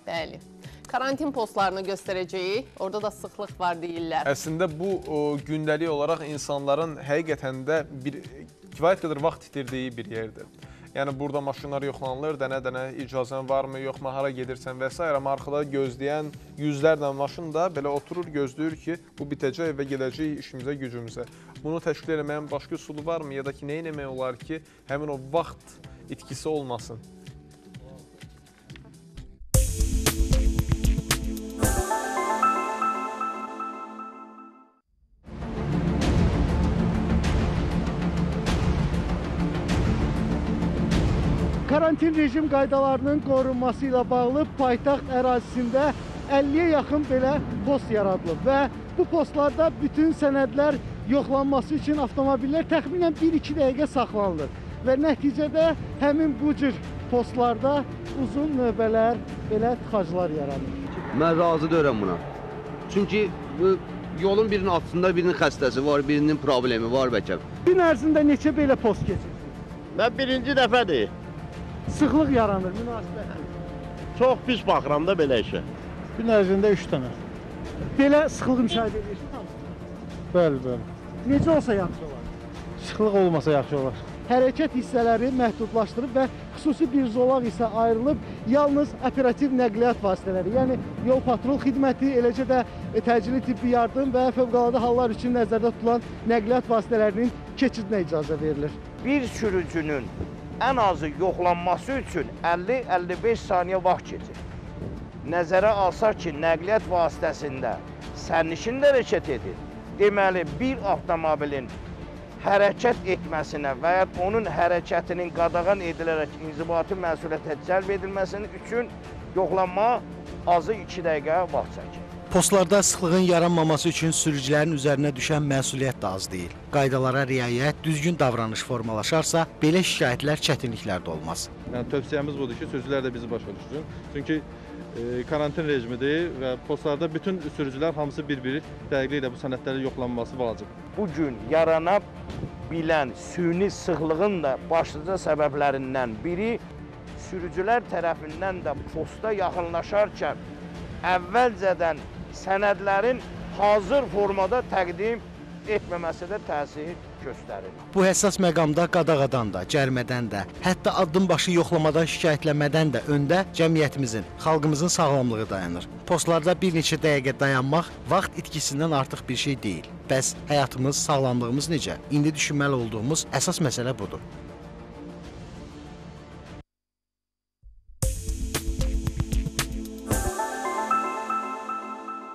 Bəli. Karantin postlarını göstərəcəyik. Orada da sıxlıq var deyirlər. Əslində bu gündəlik olaraq insanların həqiqətən də kifayət qədər vaxt itirdiyi bir yerdir. Yəni burada maşınlar yoxlanılır, dənə-dənə icazən varmı, yoxmu, hara gedirsən və s. Amma arxada gözləyən yüzlərlə maşın da belə oturur, gözləyir ki, bu bitəcək və gedəcək işimizə, gücümüzə. Bunu təşkil etməyin başqa üsulu varmı? Ya da ki, nə etmək olar ki, həmin o vaxt itkisi olmasın? Karantin rejim qaydalarının qorunması ilə bağlı paytaxt ərazisində 50-yə yaxın belə post yaradılıb və bu postlarda bütün sənədlər yoxlanması üçün avtomobillər təxminən 1-2 dəqiqə saxlanılır və nəticədə həmin bu cür postlarda uzun növbələr, belə tıxaclar yaranır. Mən razı deyirəm buna. Çünki bu yolun birinin altında birinin xəstəsi var, birinin problemi var bəlkə. Gün ərzində neçə belə post keçir? Mən birinci dəfədir. Sıxlıq yaranır, münasibətdir. Çox pis baxıram da belə işə. Gün ərzində 3 dənə. Belə sıxlıq müşahidə edirsiniz? Bəli, bəli. Necə olsa yaxşı olar? Sıxlıq olmasa yaxşı olar. Hərəkət hissələri məhdudlaşdırıb və xüsusi bir zolaq isə ayrılıb yalnız operativ nəqliyyat vasitələri, yəni yol patrul xidməti, eləcə də təcili tibbi yardım və fövqəladə hallar üçün nəzərdə tutulan nəqliyyat vasitələrinin keçidinə icazə verilir. Bir sürücünün ən azı yoxlanması üçün 50-55 saniyə vaxt keçir. Nəzərə alsaq ki, nəqliyyat vasitəsində sərnişin də hərəkət edir. Deməli, bir avtomobilin hərəkət etməsinə və ya onun hərəkətinin qadağan edilərək inzibati məsuliyyətə cəlb edilməsinin üçün yoxlanma azı 2 dəqiqə vaxt çəkir. Postlarda sıxlığın yaranmaması üçün sürücülərin üzərinə düşən məsuliyyət də az deyil. Qaydalara riayət, düzgün davranış formalaşarsa, belə şikayətlər çətinliklər də olmaz. Yəni, tövsiyəmiz budur ki, sürücülər də bizi başa düşsün. Çünki karantin rejimidir və postlarda bütün sürücülər hamısı bir-biri dəqiqliklə bu sənədlərin yoxlanması vacib. Bugün yarana bilən süni sıxlığın da başlıca səbəblərindən biri sürücülər tərəfindən də posta yaxınlaşarkən əvvəlcədən sənədlərin hazır formada təqdim etməməsi də təsir göstərir. Bu həssas məqamda qadağadan da, cərimədən də, hətta addım başı yoxlamadan şikayətlənmədən də öndə cəmiyyətimizin, xalqımızın sağlamlığı dayanır. Postlarda bir neçə dəqiqə dayanmaq vaxt itkisindən artıq bir şey deyil. Bəs həyatımız, sağlamlığımız necə? İndi düşünməli olduğumuz əsas məsələ budur.